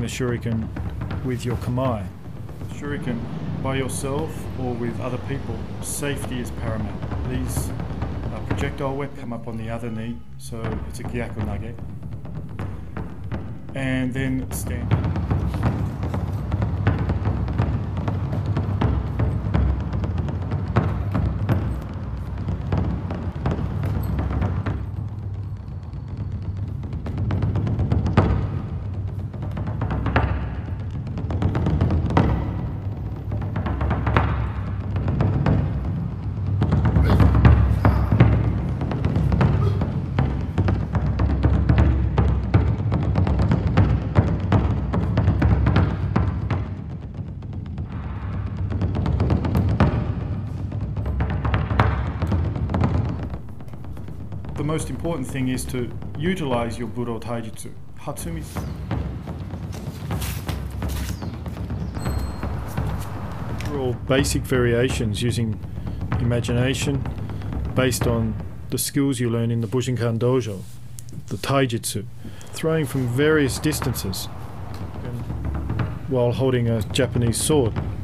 shuriken with your kamae. Shuriken by yourself or with other people, safety is paramount. These projectile weapons come up on the other knee, so it's a gyaku nage. And then stand. The most important thing is to utilize your Budo Taijutsu. Hatsumi. They're all basic variations using imagination based on the skills you learn in the Bushinkan Dojo, the Taijutsu, throwing from various distances while holding a Japanese sword.